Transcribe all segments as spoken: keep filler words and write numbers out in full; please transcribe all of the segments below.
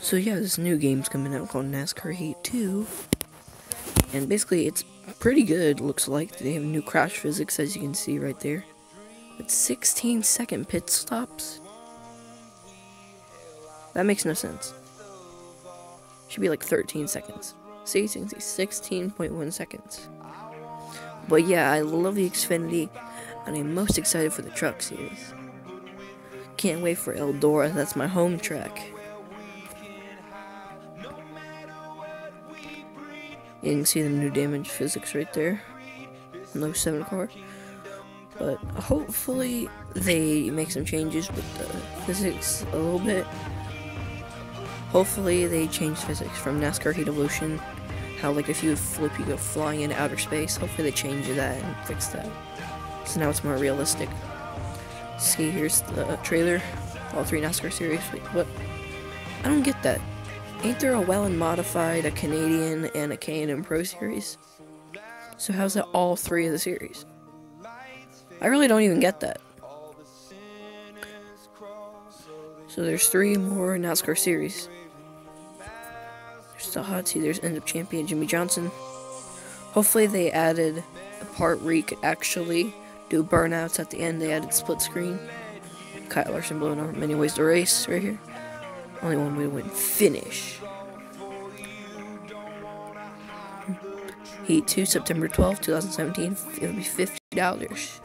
So yeah, this new game's coming out called NASCAR Heat two. And basically it's pretty good, looks like. They have new crash physics, as you can see right there. It's sixteen second pit stops. That makes no sense. Should be like thirteen seconds. See, you can see sixteen point one seconds. But yeah, I love the Xfinity, and I'm most excited for the Truck Series. Can't wait for Eldora, that's my home track. You can see the new damage physics right there. No seven car. But hopefully they make some changes with the physics a little bit. Hopefully they change physics from NASCAR Heat Evolution. How like if you flip you go flying into outer space. Hopefully they change that and fix that. So now it's more realistic. See, here's the trailer. All three NASCAR series. Wait, what? I don't get that. Ain't there a Wellen Modified, a Canadian, and a K and M Pro Series? So how's that all three of the series? I really don't even get that. So there's three more NASCAR series. There's the hot seat, there's End Up Champion Jimmie Johnson. Hopefully they added a part where you could actually do burnouts at the end. They added split screen. Kyle Larson blowing on many ways to race right here. Only one way to win. Finish. Heat two, September twelfth, two thousand seventeen. It'll be fifty dollars.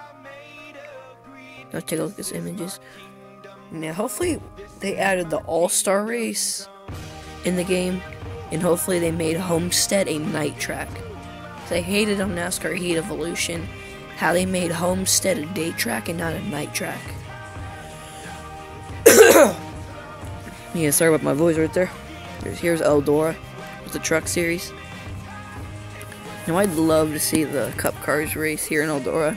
Now take a look at these images. Now, hopefully, they added the All-Star race in the game. And hopefully, they made Homestead a night track. I hated on NASCAR Heat Evolution how they made Homestead a day track and not a night track. Yeah, sorry about my voice right there. Here's, here's Eldora with the Truck Series. Now, I'd love to see the Cup Cars race here in Eldora.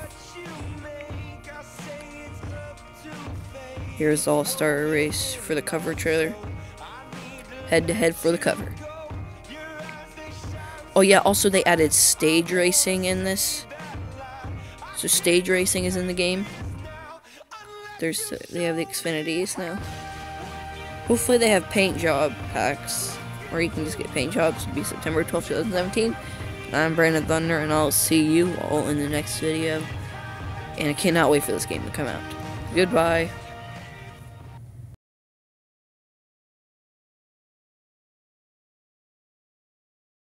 Here's the All-Star race for the cover trailer. Head-to-head for the cover. Oh yeah, also they added stage racing in this. So stage racing is in the game. There's they have the Xfinities now. Hopefully they have paint job packs, or you can just get paint jobs. It'll be September twelfth, two thousand seventeen. I'm Brandon Thunder, and I'll see you all in the next video. And I cannot wait for this game to come out. Goodbye.